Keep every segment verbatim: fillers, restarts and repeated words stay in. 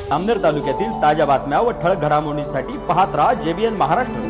जामनेर तालुक्यातील ताज्या बातम्या व ठळक घडामोडींसाठी पाहत राहा जेबीएन महाराष्ट्र।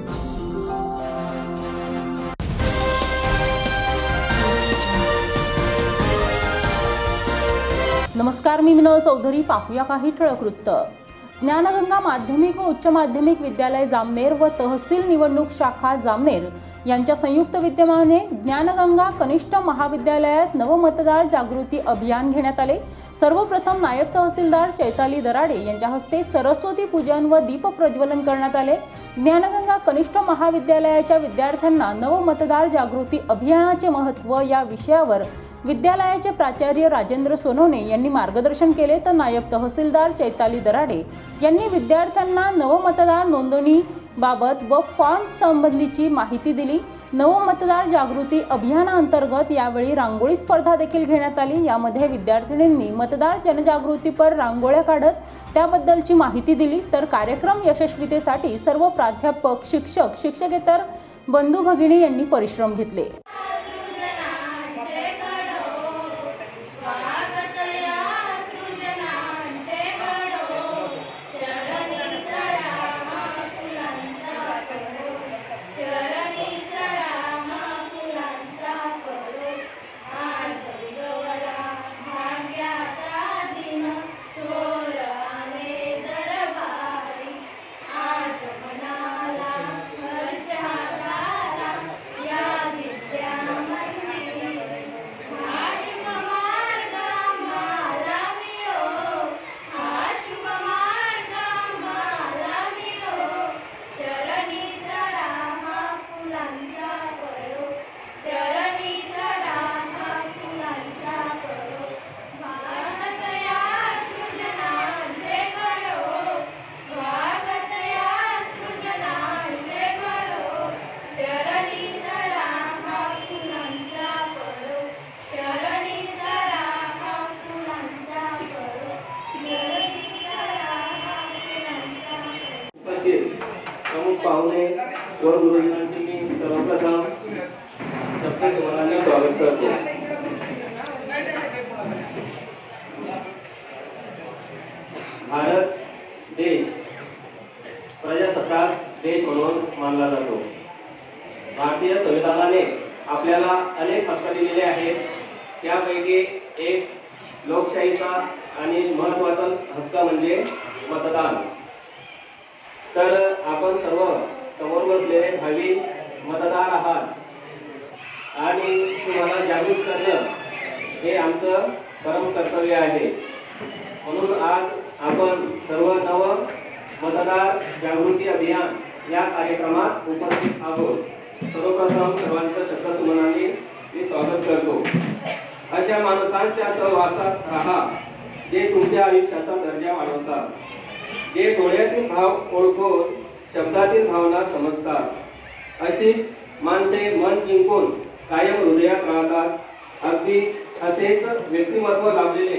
नमस्कार, मी मिनल चौधरी। पाहूया काही ठळक वृत्त। ज्ञानगंगा माध्यमिक व उच्च माध्यमिक विद्यालय जामनेर व तहसील निवडणूक शाखा जामनेर यांच्या संयुक्त विद्यमाने ज्ञानगंगा कनिष्ठ महाविद्यालयात नवमतदार जागृती अभियान घेण्यात आले। सर्वप्रथम नायब तहसीलदार चैताली दराडे यांच्या हस्ते सरस्वती पूजन व दीप प्रज्वलन करण्यात आले। ज्ञानगंगा कनिष्ठ महाविद्यालयाच्या विद्यार्थ्यांना नवमतदार जागृती अभियानाचे महत्त्व या विषयावर विद्यालयाचे प्राचार्य राजेंद्र सोनवणे यांनी मार्गदर्शन केले, तर नायब तहसीलदार चैताली दराडे यांनी विद्यार्थ्यांना नवमतदार नोंदणी बाबत व फॉर्म संबंधीची माहिती दिली। नवमतदार जागृती अभियानाअंतर्गत यावेळी रांगोळी स्पर्धा देखील घेण्यात आली। यामध्ये विद्यार्थिनींनी मतदार जनजागृतीपर रांगोळ्या काढत त्याबद्दलची माहिती दिली, तर कार्यक्रम यशस्वीतेसाठी सर्व प्राध्यापक, शिक्षक, शिक्षकेतर बंधू भगिनी यांनी परिश्रम घेतले। प्रमुख पाहुणे व गुरुजनांचे मी सर्वप्रथम शब्दसमूहाने स्वागत करतो। भारत देश प्रजासत्ताक देश म्हणून मानला जातो। भारतीय संविधानाने आपल्याला अनेक हक्क दिलेले आहेत, त्यापैकी एक लोकशाहीचा आणि महत्त्वाचा हक्क म्हणजे मतदान। तर आपण सर्व समोर बसलेले भावी मतदार आहात आणि तुम्हाला जागृत करणं हे आमचं परम कर्तव्य आहे। म्हणून आज आपण सर्व नव मतदार जागृती अभियान या कार्यक्रमात उपस्थित आहोत। सर्वप्रथम सर्वांचं शब्दसुमनाने मी स्वागत करतो। अशा माणसांच्या सहवासात राहा जे तुमच्या आयुष्याचा दर्जा वाढवतात, जे डोळ्यातील भाव ओळखून शब्दातील भावना समजतात। अशी माणसे मन जिंकून कायम हृदयात राहतात। अगदी असेच व्यक्तिमत्व लाभलेले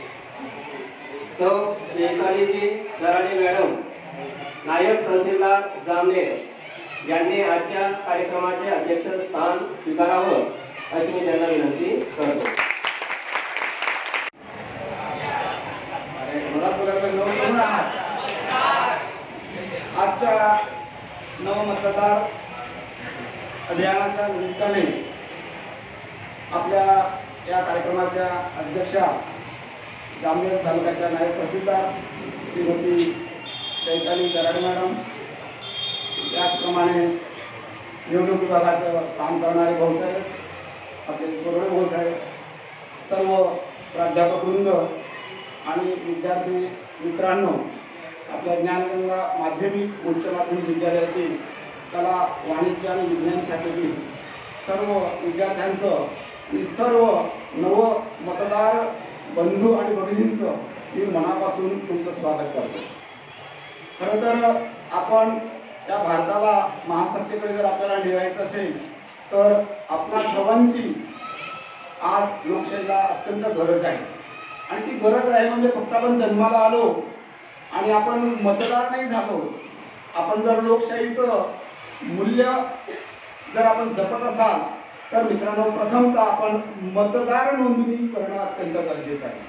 सौ चैतालीजी दराडे मॅडम, नायब तहसीलदार जामनेर यांनी आजच्या कार्यक्रमाचे अध्यक्षस्थान स्वीकारावं अशी मी त्यांना विनंती करतो। आजच्या नवमतदार अभियानाच्या निमित्ताने आपल्या या कार्यक्रमाच्या अध्यक्षा जामनेर तालुक्याच्या नायब तहसीलदार श्रीमती चैताली दराडे मॅडम, त्याचप्रमाणे निवडणूक विभागाचं काम करणारे भाऊसाहेब, आपले सोरवे भाऊसाहेब, सर्व प्राध्यापकवृंद आणि विद्यार्थी मित्रांनो, आपल्या ज्ञानगंगा माध्यमिक उच्च माध्यमिक विद्यालयातील कला, वाणिज्य आणि विज्ञान शाखेतील सर्व विद्यार्थ्यांचं आणि सर्व नव मतदार बंधू आणि भगिनींचं मी मनापासून तुमचं स्वागत करतो। खरं तर आपण त्या भारताला महासत्तेकडे जर आपल्याला नेवायचं असेल तर आपल्या सर्वांची आज लोकशाहीला अत्यंत गरज आहे। आणि ती गरज आहे म्हणजे फक्त आपण जन्माला आलो आणि आपण मतदार नाही झालो, आपण जर लोकशाहीचं मूल्य जर आपण जपत असाल तर मित्रांनो, प्रथमतः आपण मतदार नोंदणी करणं अत्यंत गरजेचं आहे।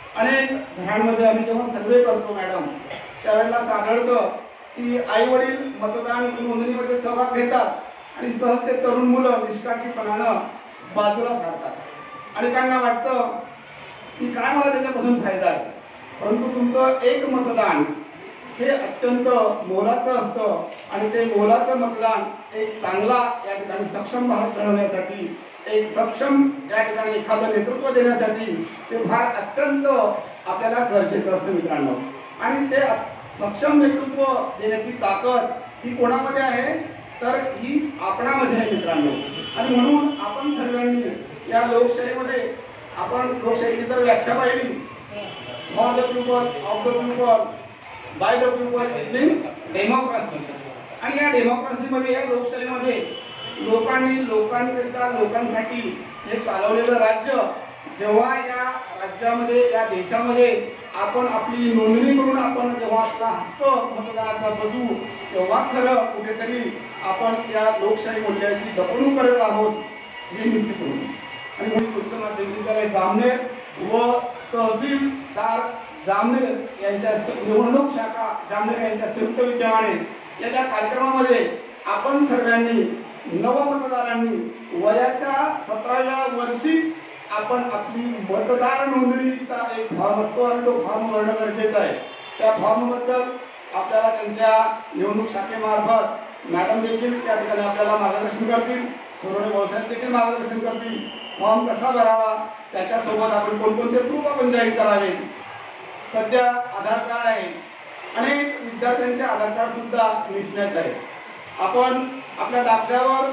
अनेक घरांमध्ये आम्ही जेव्हा सर्वे करतो मॅडम त्यावेळेला आढळतं की आई वडील मतदान नोंदणीमध्ये सहभाग घेतात आणि सहज ते तरुण मुलं निष्काळजीपणानं बाजूला सारतात आणि त्यांना वाटतं की काय मला त्याच्यापासून फायदा आहे. परंतु तुमचं एक मतदान हे अत्यंत मोलाचं असतं आणि ते मोलाचं मतदान एक चांगला या ठिकाणी सक्षम भारत घडवण्यासाठी, एक सक्षम या ठिकाणी एखादं नेतृत्व देण्यासाठी ते फार अत्यंत आपल्याला गरजेचं असतं मित्रांनो. आणि ते सक्षम नेतृत्व देण्याची ताकद ही कोणामध्ये आहे तर ही आपणामध्ये आहे मित्रांनो. आणि म्हणून आपण सर्वांनी या लोकशाहीमध्ये आपण लोकशाहीची जर व्याख्या पाहिली, for the people, of the people, by the people means democracy. आणि या डेमोक्रेसीमध्ये या लोकशाहीमध्ये लोकांनी लोकांकरिता लोकांसाठी हे चालवलेलं राज्य जेव्हा या राज्यामध्ये या देशामध्ये आपण आपली नोंदणी करून आपण जेव्हा आपला हक्क मतदानाचा बजवू तेव्हा खरं कुठेतरी आपण या लोकशाही मूल्याची जपणूक करत आहोत हे निश्चित होईल. आणि म्हणून उच्च माध्यमिक विद्यालय जामनेर व तहसीलदार जामनेर यांच्या निवडणूक शाखा जामनेर यांच्या संयुक्त विद्यमाने या ज्या कार्यक्रमामध्ये आपण सर्वांनी नवमतदारांनी वयाच्या सतराव्या वर्षीच आपण आपली मतदार नोंदणीचा एक फॉर्म असतो आणि तो फॉर्म भरणं गरजेचं आहे. त्या फॉर्मबद्दल आपल्याला त्यांच्या निवडणूक शाखेमार्फत मॅडम देखील त्या ठिकाणी आपल्याला मार्गदर्शन करतील, सोनवणे भाऊसाहेब देखील मार्गदर्शन करतील. फॉर्म कसा भरावा, त्याच्यासोबत आपण कोणकोणते प्रूफ आपण जाहीर करावे. सध्या आधार कार्ड आहे, अनेक विद्यार्थ्यांचे आधार कार्ड सुद्धा मिसमॅच आहे. आपण आपल्या दाखल्यावर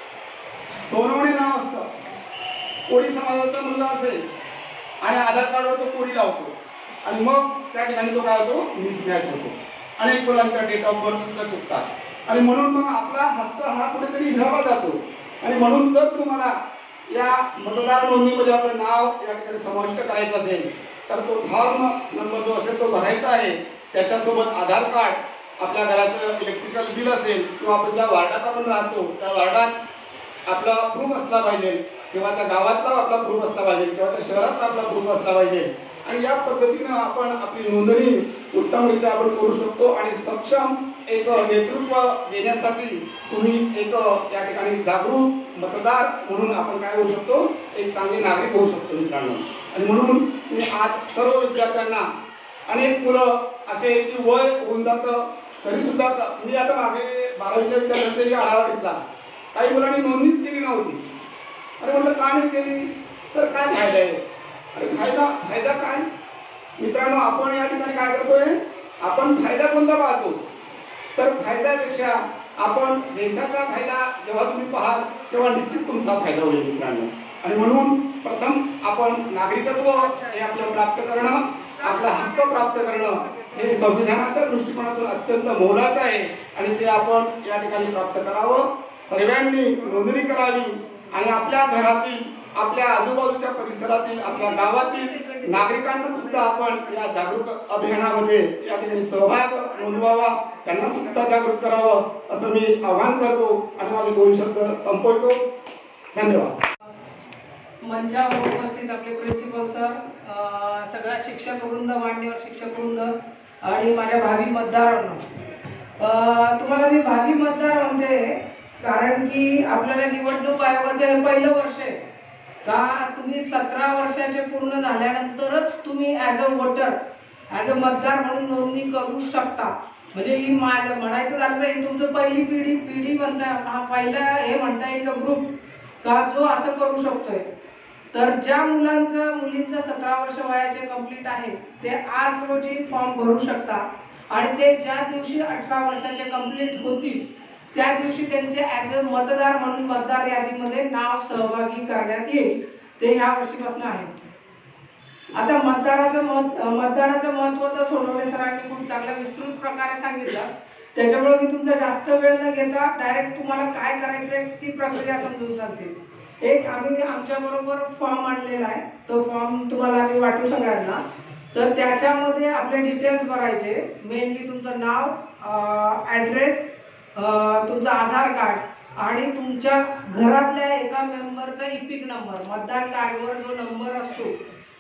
सोनवणे नाव असतं, कोळी समाजाचा मुलगा असेल आणि आधार कार्डवर तो कोळी लावतो आणि मग त्या ठिकाणी तो काय होतो मिसमॅच होतो. अनेक मुलांच्या डेट ऑफ बर्थ सुद्धा चुकतात आणि म्हणून मग आपला हक्क हा कुठेतरी हिरावला जातो. आणि म्हणून जर तुम्हाला या मतदार नोंदणीमध्ये आपलं नाव या ठिकाणी समाविष्ट करायचं असेल तर तो फॉर्म नंबर जो असेल तो भरायचा आहे. त्याच्यासोबत आधार कार्ड, आपल्या घराचं इलेक्ट्रिकल बिल असेल किंवा आपण ज्या वार्डात आपण राहतो त्या वार्डात आपला प्रूफ असला पाहिजे किंवा त्या गावातला आपला प्रूफ असला पाहिजे किंवा त्या शहरातला आपला प्रूफ असला पाहिजे. आणि या पद्धतीनं आपण आपली नोंदणी उत्तमरित्या आपण करू शकतो आणि सक्षम एक नेतृत्व देण्यासाठी तुम्ही एक या ठिकाणी जागरूक मतदार म्हणून आपण काय होऊ शकतो, एक चांगले नागरिक होऊ शकतो मित्रांनो. आणि म्हणून मी आज सर्व विद्यार्थ्यांना, अनेक मुलं असे की वय होऊन जातं तरी सुद्धा मी आता मागे बारावीच्या विद्यार्थ्यांचाही आढावा घेतला, काही मुलांनी नोंदणीच केली नव्हती. अरे म्हटलं का नाही केली सर, काय फायदा आहे? अरे फायदा फायदा काय मित्रांनो, आपण या ठिकाणी काय करतोय, आपण फायदा कोणता पाहतो तर फायद्यापेक्षा आपण देशाचा फायदा जेव्हा तुम्ही पाहाल तेव्हा निश्चित तुमचा फायदा होईल मित्रांनो. आणि म्हणून प्रथम आपण नागरिकत्व हे आपलं प्राप्त करणं, आपला हक्क प्राप्त करणं हे संविधानाच्या दृष्टिकोनातून अत्यंत मोलाचं आहे आणि ते आपण या ठिकाणी प्राप्त करावं. सर्वांनी नोंदणी करावी आणि आपल्या घरातील, आपल्या आजूबाजूच्या परिसरातील, आपल्या गावातील नागरिकांना सुद्धा आपण या जागरूक अभियानामध्ये या ठिकाणी सहभाग नोंदवावा, त्यांना सुद्धा जागृत करावं असं मी आवाहन करतो आणि माझे दोन शब्द संपवतो. धन्यवाद. मंचावर उपस्थित आपले प्रिन्सिपल सर, सगळ्या शिक्षक वृंद, मान्यवर शिक्षक वृंद आणि माझ्या भावी मतदारांना, तुम्हाला मी भावी मतदार म्हणते कारण की आपल्याला निवडणूक आयोगाचं हे पहिलं वर्ष आहे का तुम्ही सतरा वर्षाचे पूर्ण झाल्यानंतरच तुम्ही as a voter, as a मतदार म्हणून नोंदणी करू शकता. म्हणजे ही मा म्हणायचं झालं तर ही तुमचं पहिली पिढी पिढी म्हणता हा पहिला हे म्हणता येईल का ग्रुप का जो असं करू शकतोय. तर ज्या मुलांचं मुलींचं सतरा वर्ष वयाचे कंप्लीट आहे ते आज रोजी फॉर्म भरू शकतात आणि ते ज्या दिवशी अठरा वर्षाचे कंप्लीट होतील त्या दिवशी त्यांचे ॲज अ मतदार म्हणून मतदार यादीमध्ये नाव सहभागी करण्यात येईल. ते ह्या वर्षीपासून आहे. आता मतदाराचं मत मतदानाचं महत्त्व तर सोनवणे सरांनी खूप चांगल्या विस्तृत प्रकारे सांगितलं, त्याच्यामुळे मी तुमचा जास्त वेळ न घेता डायरेक्ट तुम्हाला काय करायचं आहे ती प्रक्रिया समजून सांगते. एक आम्ही आमच्याबरोबर फॉर्म आणलेला आहे, तो फॉर्म तुम्हाला आम्ही वाटू सगळ्यांना. तर त्याच्यामध्ये आपले डिटेल्स भरायचे, मेनली तुमचं नाव, ॲड्रेस, तुमचं आधार कार्ड आणि तुमच्या घरातल्या एका मेंबरचा इपिक नंबर, मतदान कार्डवर जो नंबर असतो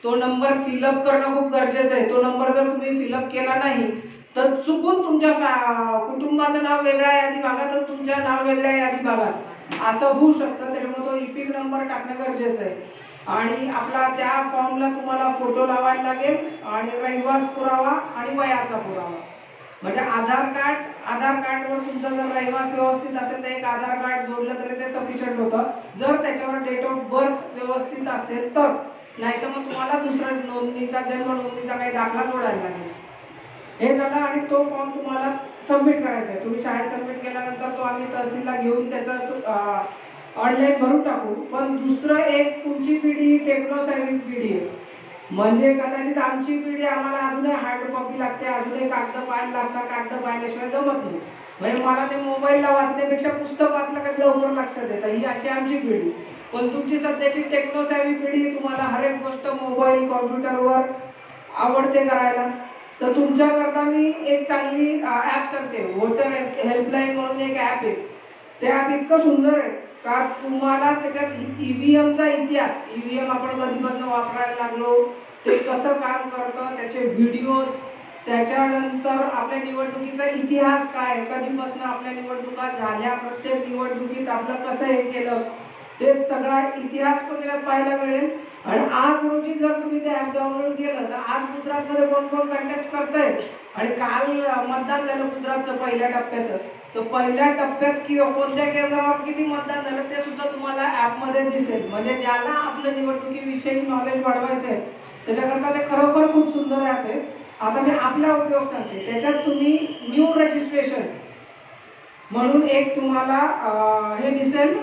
तो नंबर फिलअप करणं खूप गरजेचं आहे. तो नंबर जर तुम्ही फिलअप केला नाही तर चुकून तुमच्या कुटुंबाचं नाव वेगळ्या यादी भागात तर तुमचं नाव वेगळ्या यादी भागात असं होऊ शकतं. त्याच्यामुळे तो इपिक नंबर टाकणं गरजेचं आहे. आणि आपला त्या फॉर्मला तुम्हाला फोटो लावायला लागेल आणि रहिवास पुरावा आणि वयाचा पुरावा. म्हणजे आधार कार्ड आधार कार्डवर तुमचा जर रहिवास व्यवस्थित असेल तर एक आधार कार्ड जोडलं तरी ते सफिशियंट होतं. जर त्याच्यावर डेट ऑफ बर्थ व्यवस्थित असेल तर, नाही तर मग तुम्हाला दुसरा नोंदणीचा जन्म नोंदणीचा काही दाखला जोडायला लागेल. हे झालं आणि तो फॉर्म तुम्हाला सबमिट करायचा आहे. तुम्ही शाळेत सबमिट केल्यानंतर तो आम्ही तहसीलला घेऊन त्याचा ऑनलाईन भरून टाकू. पण दुसरं एक तुमची पिढी टेक्नोसॅव्ही पिढी आहे. म्हणजे कदाचित आमची पिढी आम्हाला अजूनही हार्ड कॉपी लागते, अजूनही कागद पाहायला लागतात, कागद पाहिल्याशिवाय जमत नाही. म्हणजे मला ते मोबाईलला वाचण्यापेक्षा पुस्तक वाचलं का लवकर लक्षात येतं. ही अशी आमची पिढी. पण तुमची सध्याची टेक्नोसॅव्ही पिढी तुम्हाला हर एक गोष्ट मोबाईल कॉम्प्युटरवर आवडते करायला. तर तुमच्याकरता मी एक चांगली ॲप सांगते. वोटर हेल्पलाईन म्हणून एक ॲप आहे. ते ॲप इतकं सुंदर आहे का तुम्हाला त्याच्यात ईव्हीएमचा इतिहास, ईव्हीएम आपण कधीपासून वापरायला लागलो, ते कसं काम करतं, त्याचे व्हिडिओज, त्याच्यानंतर आपल्या निवडणुकीचा इतिहास काय, कधीपासून आपल्या निवडणुका झाल्या, प्रत्येक निवडणुकीत आपलं कसं हे केलं, ते सगळा इतिहास पण त्याच्यात पाहायला मिळेल. आणि आज रोजी जर तुम्ही ते ॲप डाउनलोड केलं तर आज गुजरातमध्ये कोण कोण कंटेस्ट करतंय आणि काल मतदान झालं गुजरातचं पहिल्या टप्प्याचं, तर पहिल्या टप्प्यात कि कोणत्या केंद्रावर किती मतदान झालं ते सुद्धा तुम्हाला ॲपमध्ये दिसेल. म्हणजे ज्याला आपल्या निवडणुकीविषयी नॉलेज वाढवायचं आहे त्याच्याकरता ते खरोखर खूप सुंदर ॲप आहे. आता मी आपला उपयोग सांगते. त्याच्यात तुम्ही न्यू रजिस्ट्रेशन म्हणून एक तुम्हाला हे दिसेल,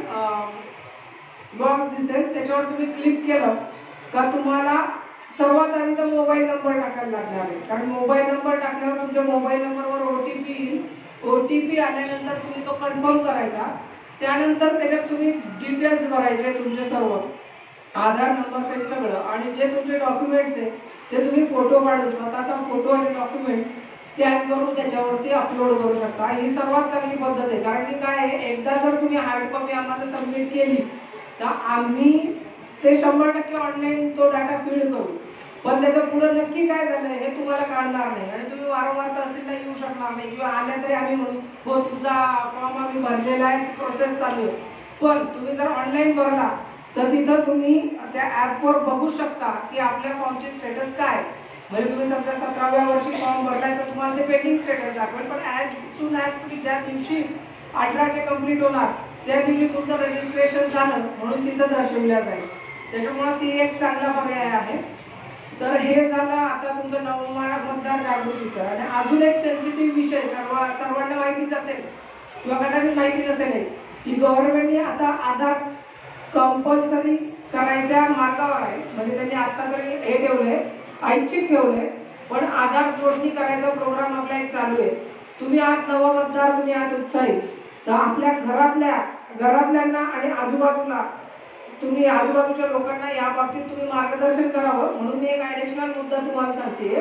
बॉक्स दिसेल. त्याच्यावर तुम्ही क्लिक केलं का तुम्हाला सर्वात आधी तर मोबाईल नंबर टाकायला लागणार आहे. कारण मोबाईल नंबर टाकल्यावर तुमच्या मोबाईल नंबरवर ओ टी पी येईल. ओ टी पी आल्यानंतर तुम्ही तो कन्फर्म करायचा. त्यानंतर त्याच्यात तुम्ही डिटेल्स भरायचे तुमचे सर्व, आधार नंबर सहित सगळं. आणि जे तुमचे डॉक्युमेंट्स आहे ते तुम्ही फोटो काढून स्वतःचा फोटो आणि डॉक्युमेंट्स स्कॅन करून त्याच्यावरती अपलोड करू शकता. ही सर्वात चांगली पद्धत आहे. कारण की काय आहे, एकदा जर तुम्ही हार्ड कॉपी आम्हाला सबमिट केली तर आम्ही ते शंभर टक्के ऑनलाईन तो डाटा फीड करू. पण त्याच्या पुढे नक्की काय झालं हे तुम्हाला कळणार नाही आणि तुम्ही वारंवार तहसीलला येऊ शकणार नाही. किंवा आल्या तरी आम्ही म्हणू हो तुमचा फॉर्म आम्ही भरलेला आहे, प्रोसेस चालू आहे. पण तुम्ही जर ऑनलाईन भरला तर तिथं तुम्ही त्या ॲपवर बघू शकता की आपल्या फॉर्मची स्टेटस काय. म्हणजे तुम्ही समजा सतराव्या वर्षी फॉर्म भरलाय तर तुम्हाला ते पेंडिंग स्टेटस दाखवेल. पण ॲज सून ॲज तुम्ही ज्या दिवशी अठराचे कंप्लीट होणार त्या दिवशी तुमचं रजिस्ट्रेशन झालं म्हणून तिथं दर्शवल्या जाईल. त्याच्यामुळं ती एक चांगला पर्याय आहे. तर हे झालं आता तुमचं नवमा मतदार जागृतीचं. आणि अजून एक सेन्सिटिव्ह विषय सर्व सर्वांना माहितीच असेल किंवा कदाचित माहिती नसेल की गव्हर्नमेंटने आता आधार कंपल्सरी करायच्या मार्गावर आहे. म्हणजे त्यांनी आता तरी हे ठेवलंय, ऐच्छिक ठेवलंय, पण आधार जोडणी करायचा प्रोग्राम आपला एक चालू आहे. तुम्ही आहात नव मतदार, तुम्ही आहात उत्साही, तर आपल्या घरातल्या घरातल्यांना आणि आजूबाजूला तुम्ही आजूबाजूच्या लोकांना या बाबतीत तुम्ही मार्गदर्शन करावं. म्हणून मी एक ॲडिशनल मुद्दा तुम्हाला सांगते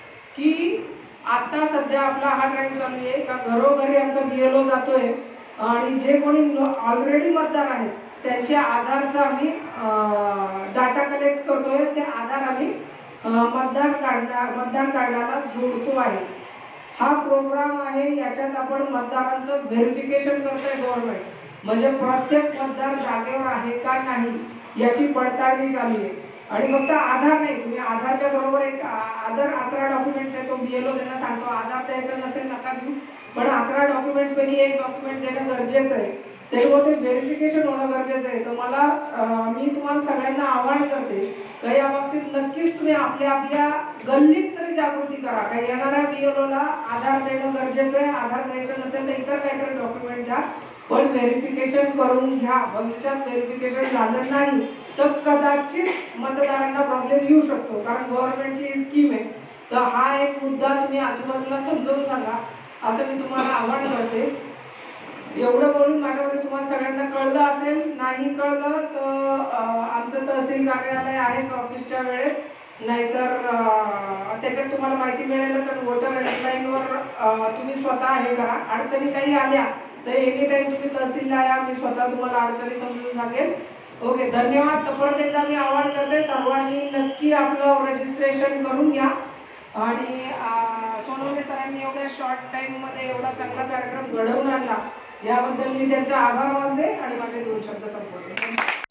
की आता सध्या आपला हा ड्राईव्ह चालू आहे का घरोघरी आमचा बी एल ओ जातोय आणि जे कोणी ऑलरेडी मतदार आहेत त्यांच्या आधारचा आम्ही डाटा कलेक्ट करतोय. ते आधार आम्ही मतदार कार्डा मतदार कार्डाला जोडतो आहे. हा प्रोग्राम आहे. याच्यात आपण मतदारांचं व्हेरिफिकेशन करतोय गव्हर्नमेंट. म्हणजे प्रत्येक मतदार जागेवर आहे का नाही याची पडताळणी चालू आहे. आणि फक्त आधार नाही, तुम्ही आधारच्या बरोबर एक आधार अकरा डॉक्युमेंट्स आहे, तो बी एल ओ त्यांना सांगतो. आधार द्यायचं नसेल नका देऊ, पण अकरा डॉक्युमेंट्सपैकी एक डॉक्युमेंट देणं गरजेचं आहे. त्याच्यामुळे ते व्हेरिफिकेशन होणं गरजेचं आहे. तर मला मी तुम्हाला सगळ्यांना आवाहन करते का या बाबतीत नक्कीच तुम्ही आपल्या आपल्या गल्लीत तरी जागृती करा. काही येणाऱ्या बी एल ओला आधार देणं गरजेचं आहे. आधार द्यायचं नसेल तर इतर काहीतरी डॉक्युमेंट द्या, पण व्हेरिफिकेशन करून घ्या. भविष्यात व्हेरिफिकेशन झालं नाही तर कदाचित मतदारांना प्रॉब्लेम येऊ शकतो. कारण गव्हर्नमेंटची स्कीम आहे. तर हा एक मुद्दा तुम्ही आजूबाजूला समजावून सांगा असं मी तुम्हाला आवाहन करते. एवढं बोलून माझ्यामध्ये तुम्हाला सगळ्यांना कळलं असेल. नाही कळलं तर आमचं तहसील कार्यालय आहेच ऑफिसच्या वेळेत, नाहीतर त्याच्यात तुम्हाला माहिती मिळेलच. आणि वोटर हेल्पलाईनवर तुम्ही स्वतः हे करा. अडचणी काही आल्या तर एनी टाईम तुम्ही तहसीलला या, मी स्वतः तुम्हाला अडचणी समजून सांगेल. ओके, धन्यवाद. तर परत एकदा मी आवाहन करते, सर्वांनी नक्की आपलं रजिस्ट्रेशन करून घ्या. आणि सोनवणे सरांनी एवढ्या शॉर्ट टाईममध्ये एवढा चांगला कार्यक्रम घडवून आणला याबद्दल मी त्यांचे आभार मानते आणि माझे दोन शब्द संपवते.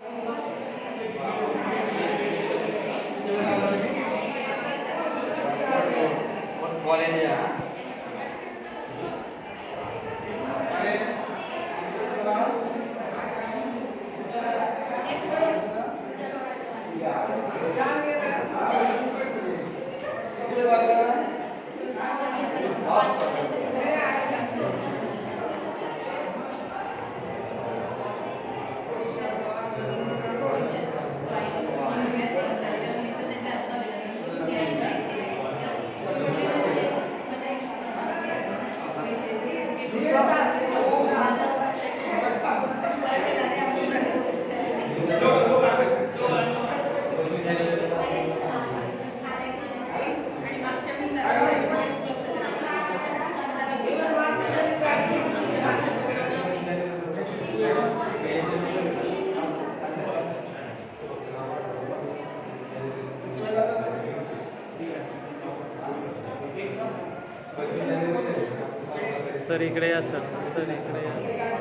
सर इकडे या सर सर इकडे या.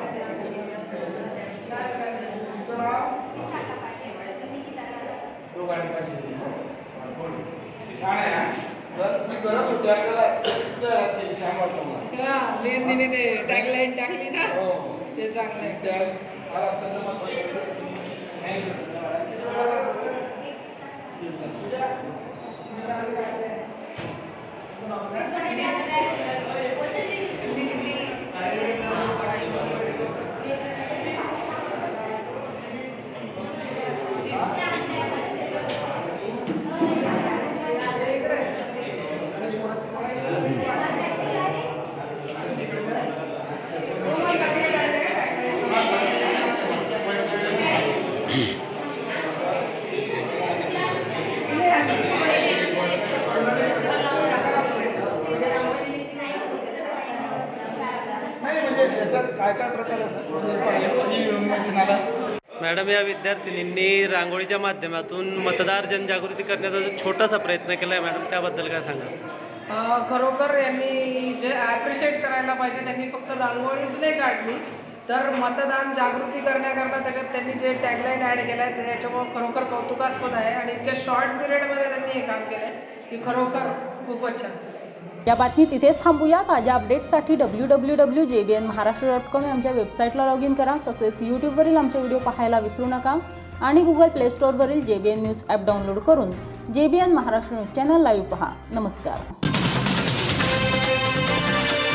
छान आहे गरज होती आपल्याला, छान वाटतं मला. मेहंदीने ते टॅगलाईन टाकली ना, ते चांगलं आहे. मॅडम, या विद्यार्थिनींनी रांगोळीच्या माध्यमातून मतदार जनजागृती करण्याचा जो छोटासा प्रयत्न केला आहे मॅडम, त्याबद्दल काय सांगा? खरोखर यांनी जे ॲप्रिशिएट करायला पाहिजे, त्यांनी फक्त रांगोळीच नाही काढली तर मतदान जागृती करण्याकरता त्याच्यात त्यांनी जे टॅगलाईन ॲड केलं आहे त्याच्यामुळे खरोखर कौतुकास्पद आहे. आणि इतक्या शॉर्ट पिरियडमध्ये त्यांनी हे काम केलं आहे की खरोखर खूपच छान. या बातमी तिथेच थांबूया. ताज्या अपडेट्ससाठी W W W J B N Maharashtra dot com आमच्या वेबसाईटला लॉग इन करा. तसेच यूट्यूबवरील आमचे व्हिडिओ पाहायला विसरू नका आणि गुगल प्ले स्टोअरवरील J B N news app download करून J B N Maharashtra news channel live पहा. नमस्कार.